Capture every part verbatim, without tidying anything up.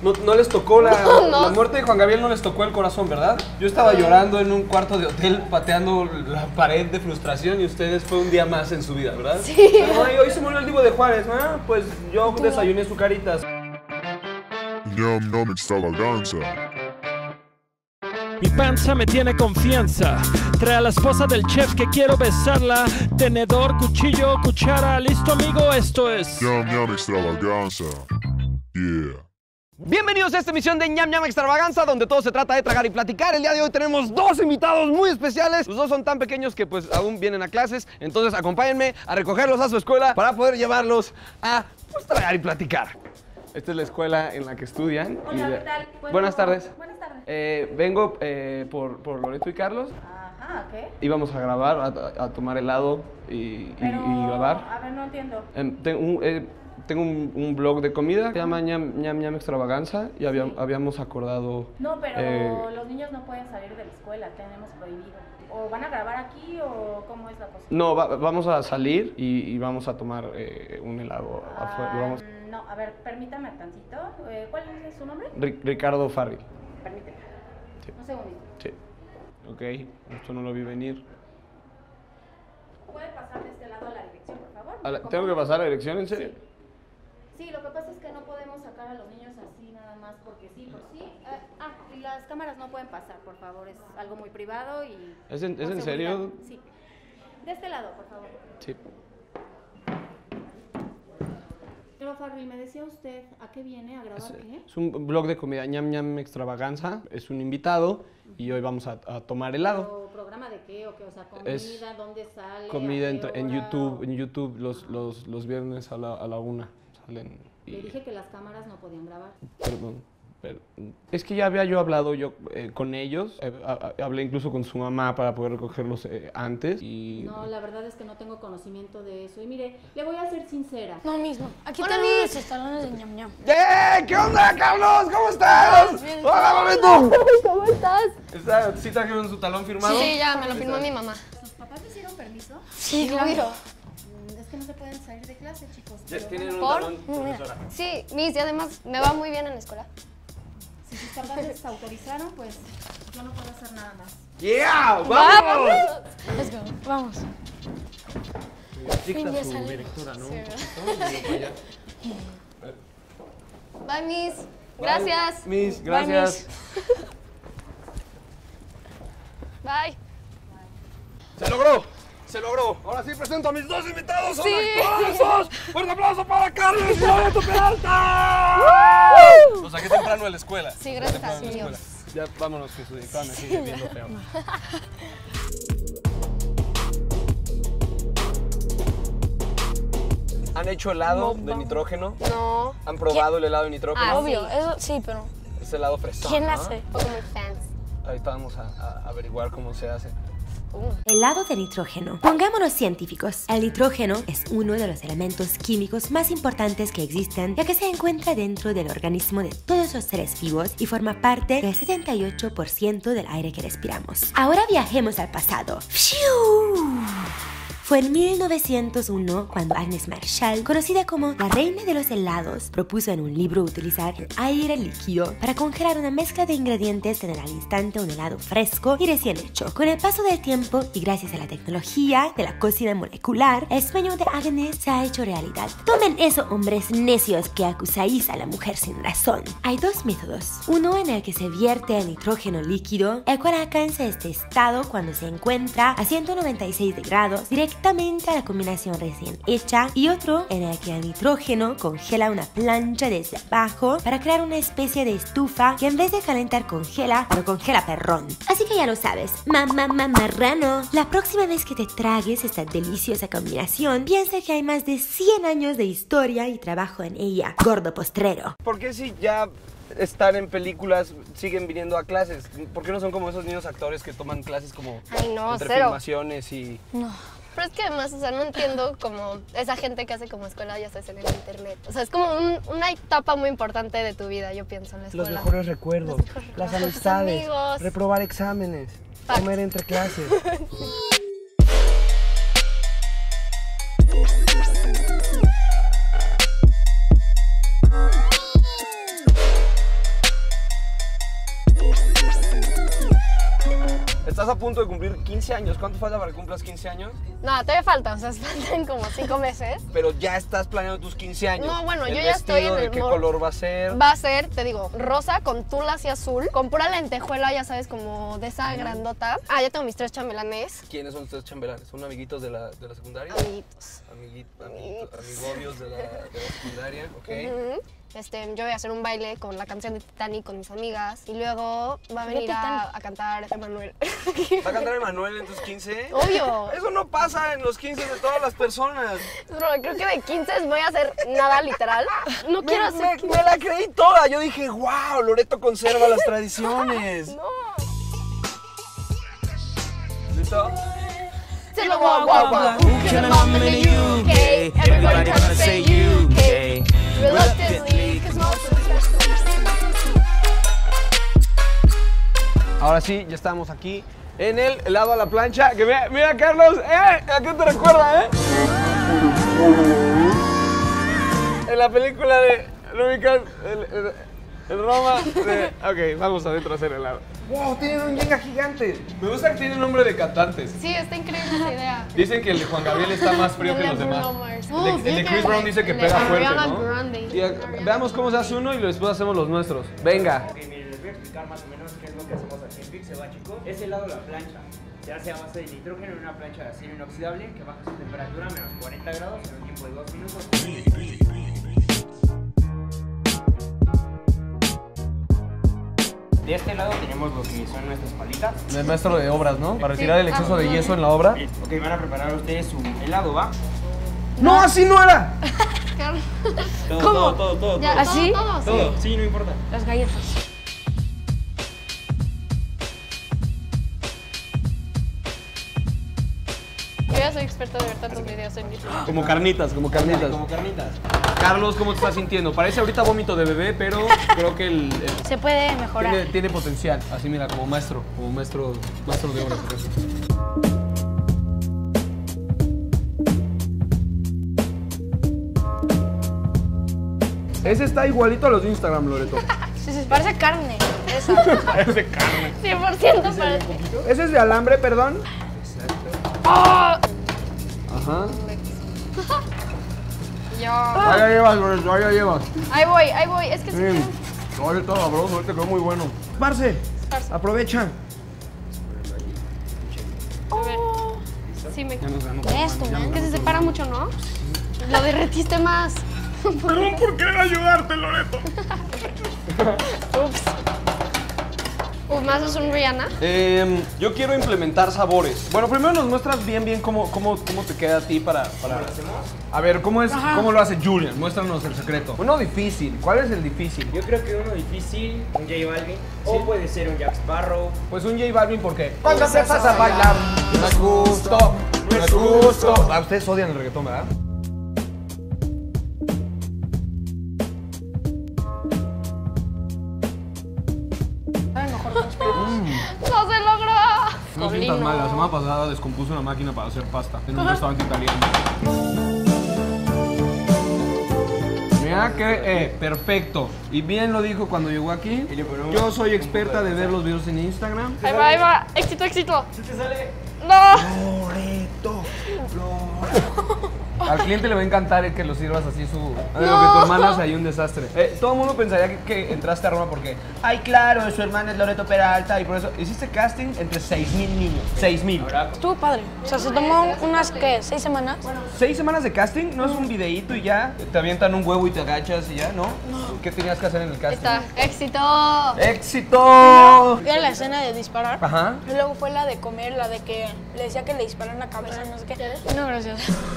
No, no les tocó la, No. la muerte de Juan Gabriel, no les tocó el corazón, ¿verdad? Yo estaba llorando en un cuarto de hotel, pateando la pared de frustración y ustedes fue un día más en su vida, ¿verdad? Sí. Pero, ay, hoy se murió el Divo de Juárez, ¿ah? Pues yo desayuné su caritas. Ñam ñam extravaganza. Mi panza me tiene confianza. Trae a la esposa del chef que quiero besarla. Tenedor, cuchillo, cuchara. ¿Listo, amigo? Esto es... Ñam ñam extravaganza. Yeah. Bienvenidos a esta emisión de Ñam Ñam Extravaganza, donde todo se trata de tragar y platicar. El día de hoy tenemos dos invitados muy especiales. Los dos son tan pequeños que pues aún vienen a clases. Entonces acompáñenme a recogerlos a su escuela para poder llevarlos a pues, tragar y platicar. Esta es la escuela en la que estudian. Hola, y de... ¿qué tal? Bueno, Buenas tardes. Buenas tardes. Eh, vengo eh, por, por Loreto y Carlos. Ajá, ¿qué? Íbamos a grabar, a, a tomar helado y, y- Pero, y grabar. a ver, no entiendo. Em, tengo un, eh, tengo un, un blog de comida, se llama Ñam Ñam, Ñam Extravaganza y había- Sí. habíamos acordado... No, pero eh, los niños no pueden salir de la escuela, tenemos prohibido. ¿O van a grabar aquí o cómo es la cosa? No, va- vamos a salir y, y vamos a tomar eh, un helado afuera. Ah, Vamos- No, a ver, permítame tantito. Eh, ¿Cuál es su nombre? Ri- Ricardo Farri. Permíteme. Sí. Un segundito. Sí. Ok, esto no lo vi venir. ¿Puede pasar de este lado a la dirección, por favor? A la- ¿Cómo? ¿Tengo que pasar la dirección, en serio? Sí, lo que pasa es que no podemos sacar a los niños así nada más porque sí, por sí. Eh, ah, y las cámaras no pueden pasar, por favor, es algo muy privado y... ¿Es en- por es en seguridad. serio? Sí. De este lado, por favor. Sí. Pero Farri, me decía usted, ¿a qué viene? ¿A grabar Es, qué? es un blog de comida, Ñam Ñam Extravaganza. Es un invitado y hoy vamos a, a tomar helado. ¿Pero programa de qué o qué? O sea, comida, Es ¿dónde sale? Comida ¿A en, qué en hora? YouTube, en YouTube los, los, los viernes a la, a la una salen. Le Y, dije que las cámaras no podían grabar. perdón, pero, es que ya había yo hablado yo eh, con ellos, eh, a- a- hablé incluso con su mamá para poder recogerlos eh, antes y... No, la verdad es que no tengo conocimiento de eso. Y mire, le voy a ser sincera. No mismo. Aquí Hola, tenemos Miss. los talones de ñam ñam. ¡Eh! ¿Qué onda, Carlos? ¿Cómo estás? Bien. ¡Hola, Loreto! ¿Cómo estás? ¿Está, ¿Sí trajeron su talón firmado? Sí, ya me lo firmó mi mamá. ¿Sus papás les dieron permiso? Sí, claro. Mm, Es que no se pueden salir de clase, chicos. Ya pero tienen un ¿Por? talón, profesora. Sí, Miss, y además me va muy bien en la escuela. Si sus papás les autorizaron, pues yo no puedo hacer nada más. ¡Yeah! ¡Vamos! Let's go. Vamos. Dicta Ya su sale. directora, ¿no? Sí, ¿verdad? Estamos yendo para allá. Bye, Miss. Gracias. Miss, Bye, gracias. Miss. Bye. ¡Se logró! ¡Se logró! Ahora sí presento a mis dos invitados. ¡Son Sí. actorazos! ¡Fuerte aplauso para Carlos y Loreto Peralta! Los saqué temprano de la escuela. Sí, gracias Temprano a de la Dios. escuela. Ya vámonos, que su directora me sigue viendo feo. ¿Han hecho helado de nitrógeno? No. ¿Han probado el helado de nitrógeno? Ah, Obvio, sí. eso sí, pero Es helado fresón, ¿quién ¿no? hace? Como muy fans. Ahorita vamos a, a averiguar cómo se hace. Helado de nitrógeno. Pongámonos científicos. El nitrógeno es uno de los elementos químicos más importantes que existen, ya que se encuentra dentro del organismo de todos los seres vivos y forma parte del setenta y ocho por ciento del aire que respiramos. Ahora viajemos al pasado. ¡Fiu! Fue en mil novecientos uno cuando Agnes Marshall, conocida como la reina de los helados, propuso en un libro utilizar el aire líquido para congelar una mezcla de ingredientes que den al instante un helado fresco y recién hecho. Con el paso del tiempo y gracias a la tecnología de la cocina molecular, el sueño de Agnes se ha hecho realidad. Tomen eso, hombres necios que acusáis a la mujer sin razón. Hay dos métodos. Uno en el que se vierte el nitrógeno líquido, el cual alcanza este estado cuando se encuentra a ciento noventa y seis grados directamente a la combinación recién hecha, y otro en el que el nitrógeno congela una plancha desde abajo para crear una especie de estufa que en vez de calentar congela, pero congela perrón. Así que ya lo sabes, mamá marrano. La próxima vez que te tragues esta deliciosa combinación, piensa que hay más de cien años de historia y trabajo en ella, gordo postrero. ¿Por qué si ya están en películas siguen viniendo a clases? ¿Por qué no son como esos niños actores que toman clases como Ay, no, entre cero. filmaciones y... Pero es que además, o sea, no entiendo como esa gente que hace como escuela, ya sabes, en el internet. O sea, es como un- una etapa muy importante de tu vida, yo pienso, en la escuela. Los mejores recuerdos, Los mejores las recuerdos, amistades, amigos. reprobar exámenes, Fact. comer entre clases. estás a punto de cumplir quince años. ¿Cuánto falta para que cumplas quince años? No, todavía falta, o sea, faltan como cinco meses. Pero ya estás planeando tus quince años. No, bueno, el yo ya estoy en vestido, el ¿de qué mood. color va a ser? Va a ser, te digo, rosa con tulas y azul, con pura lentejuela, ya sabes, como de esa grandota. Ah, ya tengo mis tres chambelanes. ¿Quiénes son ustedes chambelanes? ¿Son amiguitos de la, de la secundaria? Amiguitos. Amiguitos, amiguitos, amigobios de la, de la secundaria, ok. Ujú. Este, yo voy a hacer un baile con la canción de Titanic con mis amigas y luego va a venir a, a cantar Emanuel. ¿Va a cantar Emanuel en tus quince? Obvio. Eso no pasa en los quince de todas las personas. Pero creo que de quince voy a hacer nada literal. No Me, quiero me, hacer me la creí toda. Yo dije, wow, Loreto conserva las tradiciones. No. ¿Listo? Say the wah, wah, wah. Who can mom in the U K? Everybody gonna say U K. Reluctantly, 'cause most of the Ahora sí, ya estamos aquí en el helado a la plancha. Que mira, mira Carlos, ¿eh? ¿A qué te recuerda, eh? En la película de Rubicon, el, el, el Roma de... Ok, vamos adentro a hacer helado. ¡Wow! Tienen un Jenga gigante. Me gusta que tiene nombre de cantantes. Sí, está increíble esa idea. Dicen que el de Juan Gabriel está más frío que los demás. El de, el de Chris Brown dice que pega fuerte, ¿no? Y a- veamos cómo se hace uno y después hacemos los nuestros. Venga. Ok, miren, les voy a explicar más o menos qué es lo que hacemos aquí en Pixeba, chicos. Es helado a la plancha. Se hace a base de nitrógeno en una plancha de acero inoxidable que baja su temperatura a menos cuarenta grados en un tiempo de dos minutos. De este lado tenemos lo que son nuestras palitas. El maestro de obras, ¿no? Para retirar el exceso Ah, de no. yeso en la obra. Ok, van a preparar ustedes su helado, ¿va? ¡No, así no era! Todo, ¿Cómo? todo, todo, todo. Ya, todo. ¿así? Todo, todo, Todo, sí, no importa. Las galletas. Yo ya soy experta de ver tantos videos en YouTube. Como carnitas, como carnitas. Como carnitas. Carlos, ¿cómo te estás sintiendo? Parece ahorita vómito de bebé, pero creo que el, el- Se puede mejorar. tiene, tiene potencial. Así mira, como maestro, como maestro, maestro de obras. por eso. Ese está igualito a los de Instagram, Loreto. Sí, sí, parece carne. Esa. Es de carne. cien por ciento parece. ¿Ese es de alambre, perdón? ¡Oh! Ajá. Yo. Ahí ya llevas, Loreto, ahí ya llevas. Ahí voy, ahí voy. Es que sí. Sí. Oye, todo sabroso, este quedó muy bueno. Parce, Parce. aprovecha. A ver. Sí, me. Ya nos ganó. Esto, man. Que se separa mucho, ¿no? Lo derretiste más. Perdón por querer ayudarte, Loreto. Ups. Uf, más es un Rihanna. Eh, yo quiero implementar sabores. Bueno, primero nos muestras bien, bien cómo, cómo, cómo te queda a ti para... para... ¿Cómo lo hacemos? A ver, ¿cómo, es, ¿cómo lo hace Julian? Muéstranos el secreto. Uno difícil. ¿Cuál es el difícil? Yo creo que uno difícil, un J Balvin, o puede ser un Jack Sparrow. Pues un J Balvin, ¿por qué? Cuando empiezas a bailar, no es justo, no es justo. Ah, ustedes odian el reggaetón, ¿verdad? ¡No se logró! No sientas mal, la semana pasada descompuso una máquina para hacer pasta en un restaurante italiano. Mira que, eh, perfecto. Y bien lo dijo cuando llegó aquí. Y le ponemos Yo soy un experta poco de de ver sal. los videos en Instagram. Ahí va, ahí va. Éxito, éxito. ¿Sí te sale? ¡No! Loreto, Loreto. Al cliente le va a encantar el que lo sirvas así su... De lo que tu hermana hace ahí un desastre. Eh, todo el mundo pensaría que, que entraste a Roma porque... Ay, claro, su hermana es Loreto Peralta y por eso... Hiciste casting entre seis mil niños. seis mil. Estuvo padre. O sea, se tomó unas, ¿qué? ¿Seis semanas? ¿Seis semanas de casting? ¿No es un videíto y ya? ¿Te avientan un huevo y te agachas y ya? ¿No? ¿Qué tenías que hacer en el casting? Está. ¡Éxito! ¡Éxito! Era la escena de disparar. Ajá. Y luego fue la de comer, la de que le decía que le disparan la cabeza, no sé qué. No, gracias.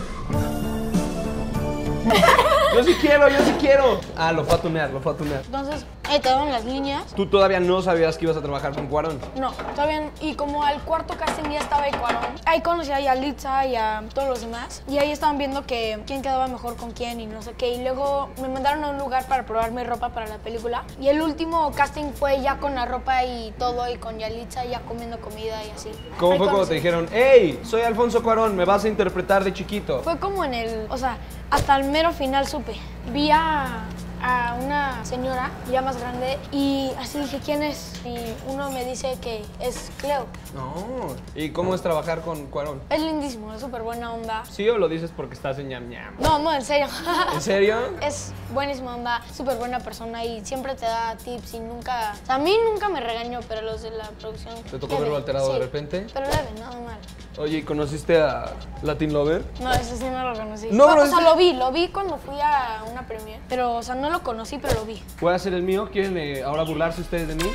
Yo sí quiero, yo sí quiero. Ah, lo fue a tunear, lo fue a tunear. Entonces, ahí te daban las líneas. ¿Tú todavía no sabías que ibas a trabajar con Cuarón? No, todavía. Y como al cuarto casting ya estaba el Cuarón. Ahí conocí a Yalitza y a todos los demás. Y ahí estaban viendo que quién quedaba mejor con quién y no sé qué. Y luego me mandaron a un lugar para probar mi ropa para la película. Y el último casting fue ya con la ropa y todo, y con Yalitza ya comiendo comida y así. ¿Cómo Ahí fue cuando conocí. te dijeron, hey, soy Alfonso Cuarón, me vas a interpretar de chiquito? Fue como en el, o sea, hasta el mero final supe. Vi a, a una señora ya más grande y así dije, ¿quién es? Y uno me dice que es Cleo. No. ¿Y cómo es trabajar con Cuarón? Es lindísimo, es súper buena onda. ¿Sí o lo dices porque estás en ñam ñam? No, no, en serio. ¿En serio? Es buenísima onda, súper buena persona y siempre te da tips y nunca... O sea, a mí nunca me regañó, pero los de la producción... ¿Te tocó leve, verlo alterado sí, de repente? Pero leve, nada mal. Oye, ¿y conociste a Latin Lover? No, ese sí no lo conocí. No, No, pero o sea, ese- lo vi, lo vi cuando fui a una premiere. Pero, o sea, no lo conocí, pero lo vi. ¿Voy a hacer el mío? ¿Quieren eh, ahora burlarse ustedes de mí?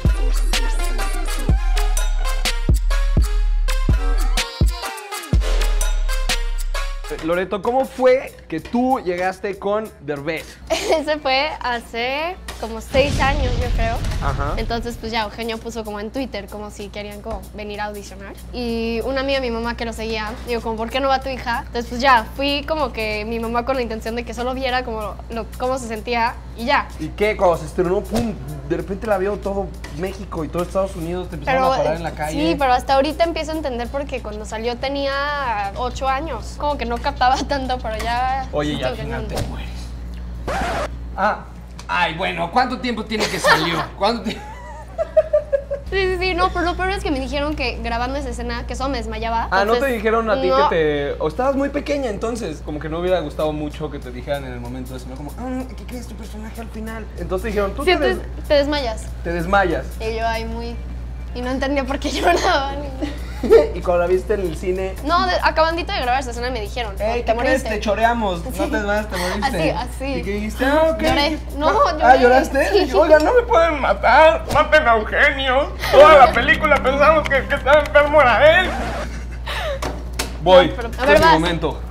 Loreto, ¿cómo fue que tú llegaste con Derbez? Ese fue hace como seis años, yo creo. Ajá. Entonces, pues ya Eugenio puso como en Twitter, como si querían como venir a audicionar. Y una amiga de mi mamá que lo seguía, digo, como, ¿por qué no va tu hija? Entonces, pues ya, fui como que mi mamá con la intención de que solo viera como lo, cómo se sentía y ya. ¿Y qué? Cuando se estrenó, pum, de repente la vio todo México y todo Estados Unidos, te empezaron a parar en la calle. Sí, pero hasta ahorita empiezo a entender porque cuando salió tenía ocho años. Como que no captaba tanto, pero ya... Oye, ya al final te mueres. Ah, ay, bueno, ¿cuánto tiempo tiene que salió? ¿Cuánto tiempo? Sí, sí, sí, no, pero lo peor es que me dijeron que grabando esa escena, que solo me desmayaba. Ah, ¿no te entonces, dijeron a ti no. que te... o estabas muy pequeña entonces? Como que no hubiera gustado mucho que te dijeran en el momento de eso, ¿no? Como, ah, ¿qué crees tu personaje al final? Entonces te dijeron, tú Sí, te, des- entonces te desmayas. te desmayas. Y yo ahí muy... Y no entendía por qué lloraba. Y cuando la viste en el cine... No, de- acabandito de grabar esa escena me dijeron, Ey, te ¿qué crees? moriste. Te choreamos, no Sí. te desmayas, te moriste. Así, así. ¿Y qué dijiste? Ah, ok. Lloré. No, Ah, lloré. ¿lloraste? Sí. Oiga, no me pueden matar, maten a Eugenio. Toda la película pensamos que, que estaba enfermo era él. Voy, No, pero- a este ver, es mi vas. momento.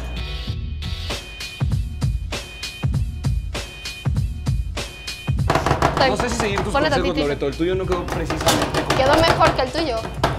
Te- No sé si seguir tus Ponle consejos, tantito. Loreto. El tuyo no quedó precisamente como... Quedó mejor que el tuyo.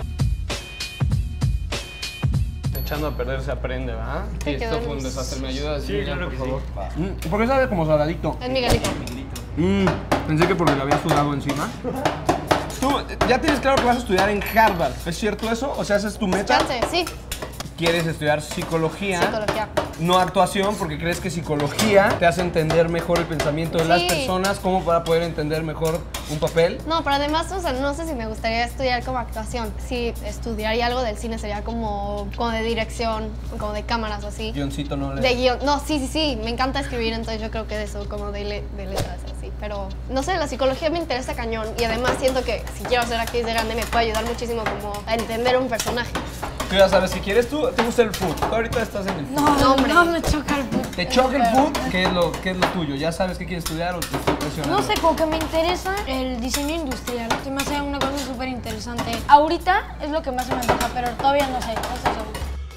Echando a perder se aprende, ¿verdad? Sí, esto quedó fue un hermoso. desastre. ¿Me ayudas? Sí, Miriam, claro por que sí. favor? Mm, ¿por qué sabe como saladito? Es Miguelito. Mm, pensé que porque le había sudado encima. Tú ya tienes claro que vas a estudiar en Harvard, ¿es cierto eso? O sea, ¿esa es tu meta? Chance, sí. Quieres estudiar psicología, Psicología. no actuación, porque crees que psicología te hace entender mejor el pensamiento de las Sí. personas, como para poder entender mejor un papel. No, pero además, o sea, no sé si me gustaría estudiar como actuación. Si estudiaría algo del cine sería como, como de dirección, como de cámaras o así. Guioncito no le... De guión. No, sí, sí, sí. Me encanta escribir, entonces yo creo que de eso, como de, le- de letras así. Pero, no sé, la psicología me interesa cañón. Y además siento que si quiero ser actriz de grande me puede ayudar muchísimo como a entender un personaje. Tú ya sabes, si quieres tú, te gusta el food. Tú ahorita estás en el food. No, No, no, hombre. me choca el food. ¿Te choca el food? ¿Qué es lo, qué es lo tuyo? ¿Ya sabes qué quieres estudiar o te estoy presionando? No sé, como que me interesa el diseño industrial. Se me hace una cosa súper interesante. Ahorita es lo que más se me antoja, pero todavía no sé, no estoy seguro.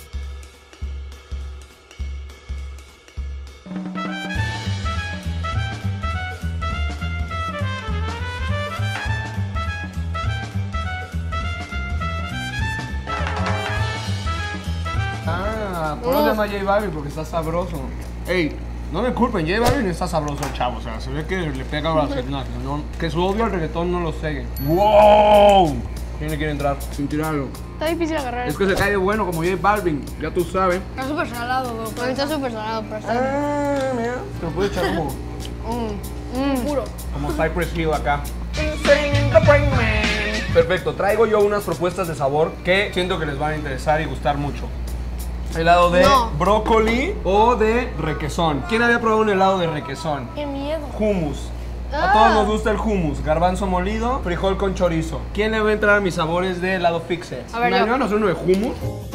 Ah, por eso se llama J Balvin, porque está sabroso. Ey, no me culpen, J Balvin está sabroso, chavo. O sea, se ve que le pega a la gimnasia, ¿no? Que su odio al reggaetón no lo cegue. ¡Wow! ¿Quién le quiere entrar? Sin tirarlo. Está difícil agarrar. Es que se cae de bueno como J Balvin, ya tú sabes. Está súper salado, güey. A mí está súper sonado, pero está... Ah, mira. Te lo puedo echar como, Mm, mm. Puro. como Cypress Hill acá. Perfecto, traigo yo unas propuestas de sabor que siento que les van a interesar y gustar mucho. Helado de No. brócoli o de requesón. ¿Quién había probado un helado de requesón? Qué miedo. Hummus. A Ah. todos nos gusta el hummus. Garbanzo molido, frijol con chorizo. ¿Quién le va a entrar a mis sabores de helado fixe? A ver, ¿Me yo. ayudan a hacer uno de hummus?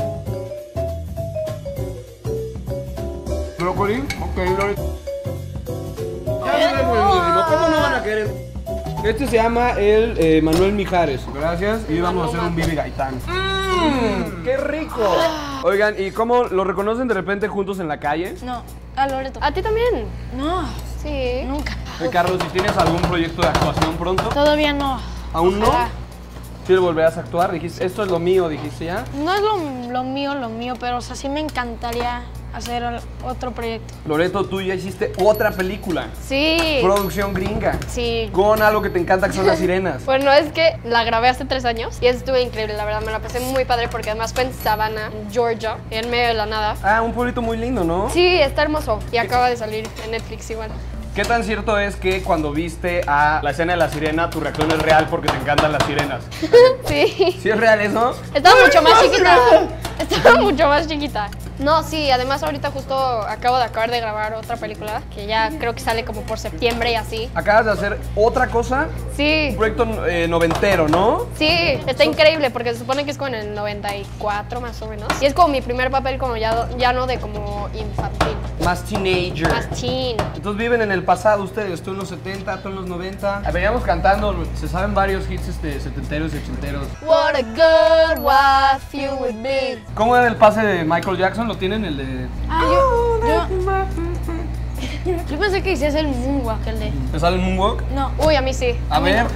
Brócoli. Ok, Lore. Ya sabes, buenísimo. ¿Cómo no van a querer? Este se llama el eh, Manuel Mijares. Gracias. Y vamos a hacer un Bibi Gaitán. ¡Mmm! ¡Qué rico! Oigan, ¿y cómo lo reconocen de repente juntos en la calle? No, a Loreto. ¿A ti también? No, Sí. nunca. Ricardo, si tienes algún proyecto de actuación pronto, Todavía no. ¿aún no? Ojalá. Si le volverás a actuar, dijiste, esto es lo mío, dijiste ya. No es lo, lo mío, lo mío, pero o sea, sí me encantaría hacer al- otro proyecto. Loreto, tú ya hiciste otra película, Sí. producción gringa, Sí. con algo que te encanta que son las sirenas. Bueno, es que la grabé hace tres años y estuvo increíble, la verdad, me la pasé muy padre porque además fue en Savannah, Georgia, en medio de la nada. Ah, un pueblito muy lindo, ¿no? Sí, está hermoso y acaba de salir en Netflix igual. ¿Qué tan cierto es que cuando viste a la escena de la sirena, tu reacción es real porque te encantan las sirenas? Sí. ¿Sí es real eso? Estaba mucho más chiquita. Estaba mucho más chiquita. No, sí, además ahorita justo acabo de acabar de grabar otra película que ya creo que sale como por septiembre y así. Acabas de hacer otra cosa, Sí. un proyecto eh, noventero, ¿no? Sí, está increíble porque se supone que es como en el noventa y cuatro más o menos. Y es como mi primer papel como ya, ya no de como infantil, Más teenager. más teen. Entonces viven en el pasado ustedes, tú en los setenta, tú en los noventa. Veníamos cantando, se saben varios hits este, setenteros y ochenteros. What a good wife you would be. ¿Cómo era el pase de Michael Jackson? ¿Lo tienen el de...? Ah, yo, yo, yo pensé que hicías el moonwalk, el de... ¿Te sale el moonwalk? No. Uy, a mí sí. A ver.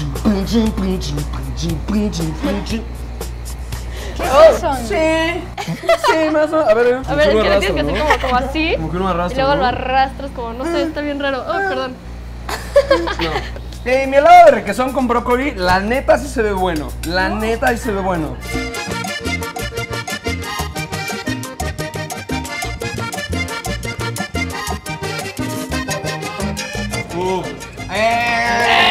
¿Qué es eso? Sí, sí, más o menos. A ver, A ver, es que le tienes que hacer como, como así. Como que uno arrastra, Y luego ¿no? lo arrastras como, no sé, está bien raro. Oh, perdón. No. Eh, mi helado de requesón con brócoli, la neta sí se ve bueno. La neta sí se ve bueno. Uh. ¡Eh!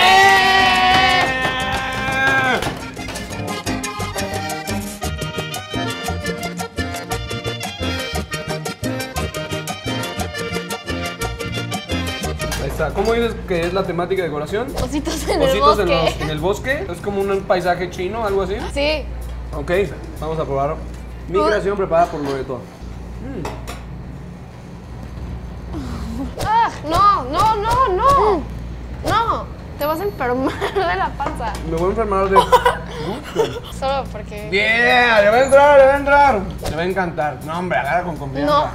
Ahí está. ¿Cómo dices que es la temática de decoración? Ositos en el Ositos bosque. en, los- en el bosque. Es como un paisaje chino, algo así. Sí. Ok, vamos a probar. Mi creación preparada por Loreto. Ah, no, no, no, no. No, te vas a enfermar de la panza. Me voy a enfermar de gusto. Solo porque... ¡Bien! ¡Le va a entrar, le va a entrar! Le va a encantar. No, hombre, agarra con confianza. No.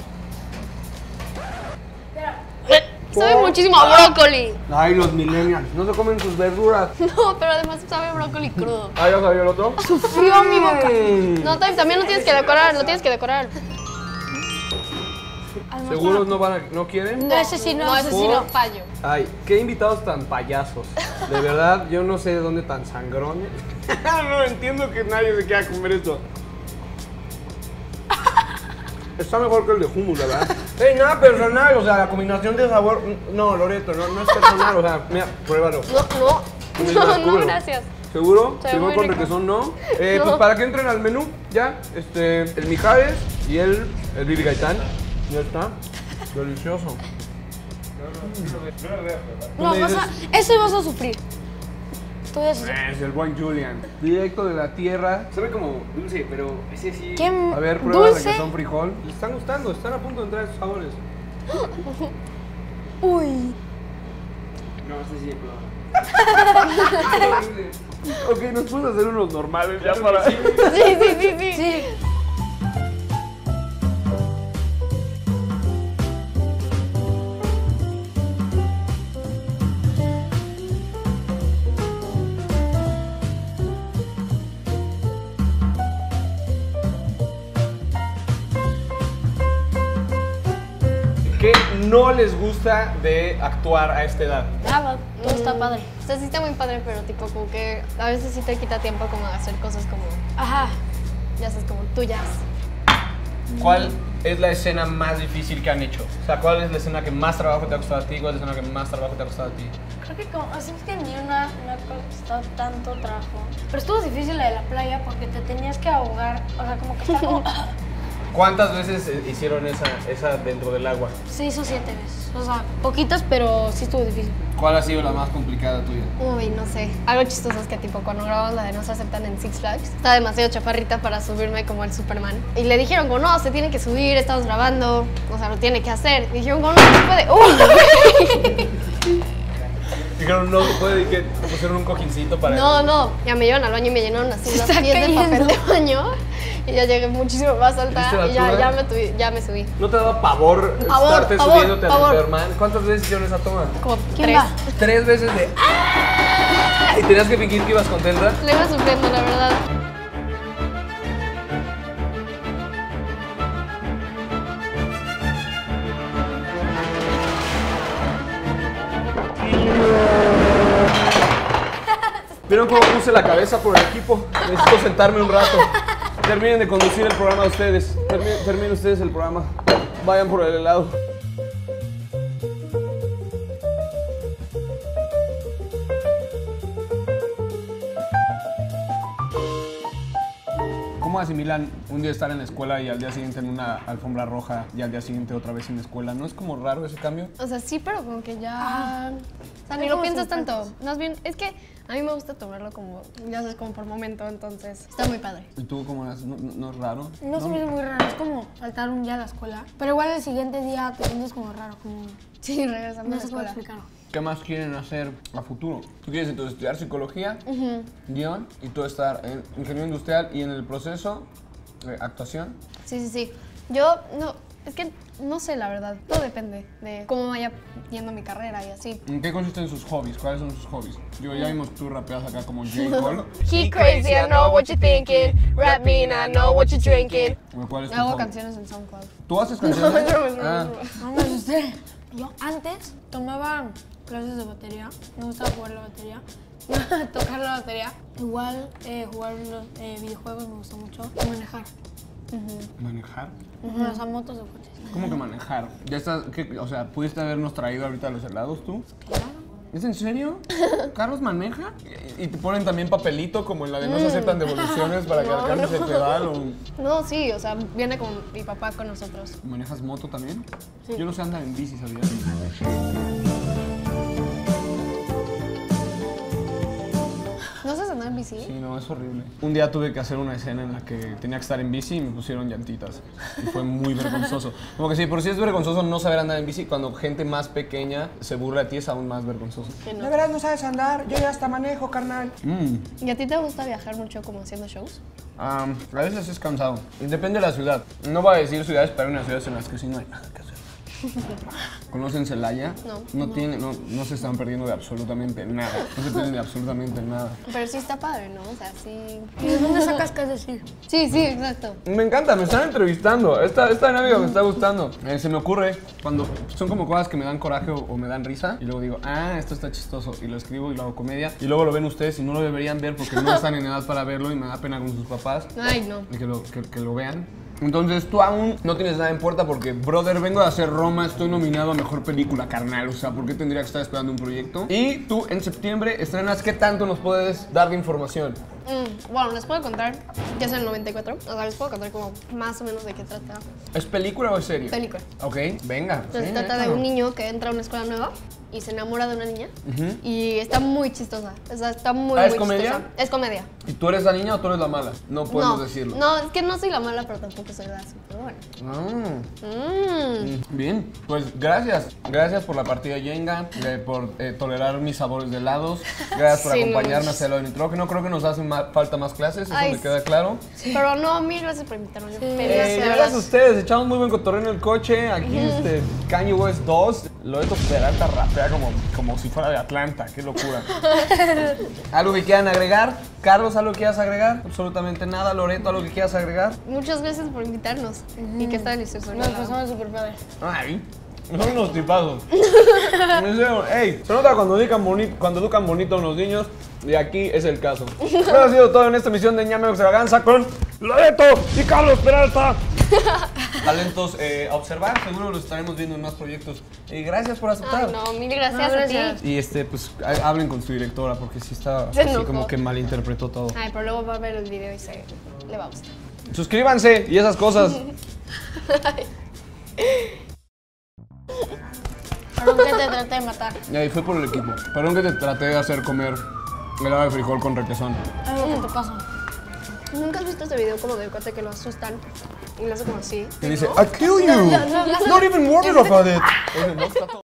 Sabe muchísimo a brócoli. Ay, los millennials. No se comen sus verduras. No, pero además sabe a brócoli crudo. Ah, ¿ya sabía el otro? Sufrió mi boca. Mm. No, tam- también lo tienes que decorar, lo tienes que decorar. ¿Seguros no van a, no quieren? No, ese sí no, No, ese ese sí sí no. no fallo. Ay, qué invitados tan payasos. De verdad, yo no sé de dónde tan sangrones. No entiendo que nadie se quiera comer esto. Está mejor que el de hummus, la verdad. Ey, nada personal, o sea, la combinación de sabor. No, Loreto, no, no es personal, o sea, mira, pruébalo. No, Mira, no. No, no, cúbrelo. gracias. ¿Seguro? Se ve Si no muy con rico. requesón, no. Eh, No. Pues para que entren al menú, ya. Este, el Mijares y el, el Bibi Gaitán. Ya está. Delicioso. No, me vas a, dices? ese vas a sufrir. Tú ya sabes. Es el buen Julian. Directo de la tierra. Sabe como dulce, pero ese sí. ¿Qué A ver, prueba dulce? requesón frijol. Les están gustando, están a punto de entrar esos sabores. Uy. No, ese sí de prueba. Ok, nos puedes hacer unos normales ya para. Sí, sí, sí, sí. Sí. ¿Qué no les gusta de actuar a esta edad? Nada, todo está padre. O sea, sí está muy padre, pero tipo como que a veces sí te quita tiempo como de hacer cosas como, Ajá. ya sabes, como tuyas. ¿Cuál es la escena más difícil que han hecho? O sea, ¿cuál es la escena que más trabajo te ha costado a ti? ¿Cuál es la escena que más trabajo te ha costado a ti? Creo que como, así es que ni una me ha costado tanto trabajo. Pero estuvo difícil la de la playa porque te tenías que ahogar. O sea, como que estar como... ¿Cuántas veces eh, hicieron esa, esa dentro del agua? Seis o siete veces. O sea, poquitas, pero sí estuvo difícil. ¿Cuál ha sido la más complicada tuya? Uy, no sé. Algo chistoso es que tipo cuando grabamos la de No se aceptan en Six Flags, estaba demasiado chaparrita para subirme como el Superman. Y le dijeron como, no, se tiene que subir, estamos grabando, o sea, lo tiene que hacer. Y dijeron como, no, no se puede. ¡Uy! Dijeron, no se puede, y que pusieron un cojincito para... No, no. Ya me llevaron al baño y me llenaron así Se los está pies de cayendo. papel de baño. Y ya llegué muchísimo más alta ¿Viste la y ya, altura? ya, me tuvi- ya me subí. ¿No te daba pavor, Pavor, estarte pavor, subiéndote pavor. al Superman? ¿Cuántas veces hicieron esa toma? Como ¿Quién tres. va? Tres veces de... ¡Ah! Y tenías que fingir que ibas contenta. Le iba sufriendo, la verdad. ¿Vieron cómo puse la cabeza por el equipo? Necesito sentarme un rato. Terminen de conducir el programa ustedes. Terminen, terminen ustedes el programa. Vayan por el helado. ¿Cómo asimilan un día estar en la escuela y al día siguiente en una alfombra roja y al día siguiente otra vez en la escuela? ¿No es como raro ese cambio? O sea, sí, pero como que ya... Ah. O sea, ni lo piensas tanto. Más bien, es que a mí me gusta tomarlo como, ya sabes, como por momento, entonces está muy padre. ¿Y tú cómo es? ¿No, no, no es raro? No se me hace muy raro, es como saltar un día a la escuela. Pero igual el siguiente día te sientes como raro, como... Sí, regresando No a la sé cómo escuela. explicarlo. ¿Qué más quieren hacer a futuro? Tú quieres entonces estudiar psicología, guión, y tú estar en ingeniería industrial y en el proceso de actuación. Sí, sí, sí. Yo, no, es que no sé, la verdad. Todo depende de cómo vaya yendo mi carrera y así. ¿En qué consisten sus hobbies? ¿Cuáles son sus hobbies? Yo ya vimos que tú rapeas acá como J. Cole. He crazy, I know what you're thinking. Rap mean, I know what you're drinking. ¿Cuál es tu Hago hobby? canciones en SoundCloud. ¿Tú haces canciones? No, no, no, Ah. no. No me asusté. Yo antes tomaba clases de batería, me gustaba jugar la batería, tocar la batería. Igual eh, jugar los eh, videojuegos me gusta mucho. Y manejar. ¿Manejar? O sea, motos de coches. ¿Cómo que manejar? Ya estás, ¿qué? O sea, ¿pudiste habernos traído ahorita los helados tú? Claro. ¿Es en serio? ¿Carlos maneja? ¿Y y te ponen también papelito como en la de no se aceptan devoluciones para que No, alcances no. el pedal? O... No, sí, o sea, viene con mi papá con nosotros. ¿Manejas moto también? Yo no sé andar en bici, ¿sabías? ¿No sabes andar en bici? Sí, no, es horrible. Un día tuve que hacer una escena en la que tenía que estar en bici y me pusieron llantitas. Y fue muy vergonzoso. Como que sí, por si es vergonzoso no saber andar en bici, cuando gente más pequeña se burla de ti es aún más vergonzoso. Que no. De verdad no sabes andar, yo ya hasta manejo, carnal. Mm. ¿Y a ti te gusta viajar mucho como haciendo shows? Um, a veces es cansado. Y depende de la ciudad. No voy a decir ciudades, pero hay unas ciudades en las que sí no hay nada que hacer. ¿Conocen Celaya? No. No, tiene, no, no se están perdiendo de absolutamente nada. No se pierden de absolutamente nada. Pero sí está padre, ¿no? O sea, sí... ¿Y de dónde sacas qué decir? Sí, sí, exacto. Me encanta, me están entrevistando. Esta, esta dinámica me está gustando. Eh, se me ocurre cuando son como cosas que me dan coraje o, o me dan risa. Y luego digo, ah, esto está chistoso. Y lo escribo y lo hago comedia. Y luego lo ven ustedes y no lo deberían ver porque no están en edad para verlo y me da pena con sus papás. Ay, no. Y que lo, que, que lo vean. Entonces tú aún no tienes nada en puerta porque, brother, vengo a hacer Roma, estoy nominado a Mejor Película, carnal. O sea, ¿por qué tendría que estar esperando un proyecto? Y tú en septiembre estrenas, ¿qué tanto nos puedes dar de información? Mm, bueno, les puedo contar que es el noventa y cuatro. O sea, les puedo contar como más o menos de qué trata. ¿Es película o es serie? Película. Ok, venga. Entonces sí, trata de déjalo. un niño que entra a una escuela nueva y se enamora de una niña. Ujú. Y está muy chistosa. O sea, está muy, ¿Ah, es muy comedia? chistosa. Es comedia. ¿Y tú eres la niña o tú eres la mala? No podemos no, decirlo. No, es que no soy la mala, pero tampoco soy la super buena. Ah. Mm. Bien, pues gracias. Gracias por la partida Jenga, eh, por eh, tolerar mis sabores de helados. Gracias por Sí, acompañarme no. a hacer lo de nitrógeno. Creo que nos hacen ma- falta más clases, eso Ay, me queda claro. Pero no, mil gracias por invitarme. Yo feliz, Eh, de gracias verdad. a ustedes, echamos muy buen cotorreo en el coche. Aquí este Kanye West dos. Loreto Peralta rapea como, como si fuera de Atlanta, qué locura. ¿Algo que quieran agregar? Carlos, ¿algo que quieras agregar? Absolutamente nada. Loreto, ¿algo que quieras agregar? Muchas gracias por invitarnos. Y que está delicioso. el Nos helado. pasamos súper padre. Ay, son unos tipazos. En serio, ey, se nota cuando educan, bonito, cuando educan bonito a unos niños y aquí es el caso. Eso ha sido todo en esta emisión de Ñame Extravaganza con Loreto y Carlos Peralta. Talentos eh, a observar, seguro los estaremos viendo en más proyectos. Y gracias por aceptar. Ay, no, mil gracias, No, a gracias. ti. Y este, pues ha- hablen con su directora porque sí está Se así enojó. como que malinterpretó todo. Ay, pero luego va a ver el video y se le va a gustar. Suscríbanse y esas cosas. Perdón que te traté de matar. Y ahí fue por el equipo. Perdón que te traté de hacer comer helado de frijol con requesón. Algo que te pasa. ¿Nunca has visto ese video como del cuate que lo asustan y lo hace como así? Y dice, I kill you. Not even worried about it. Oye, no, está todo-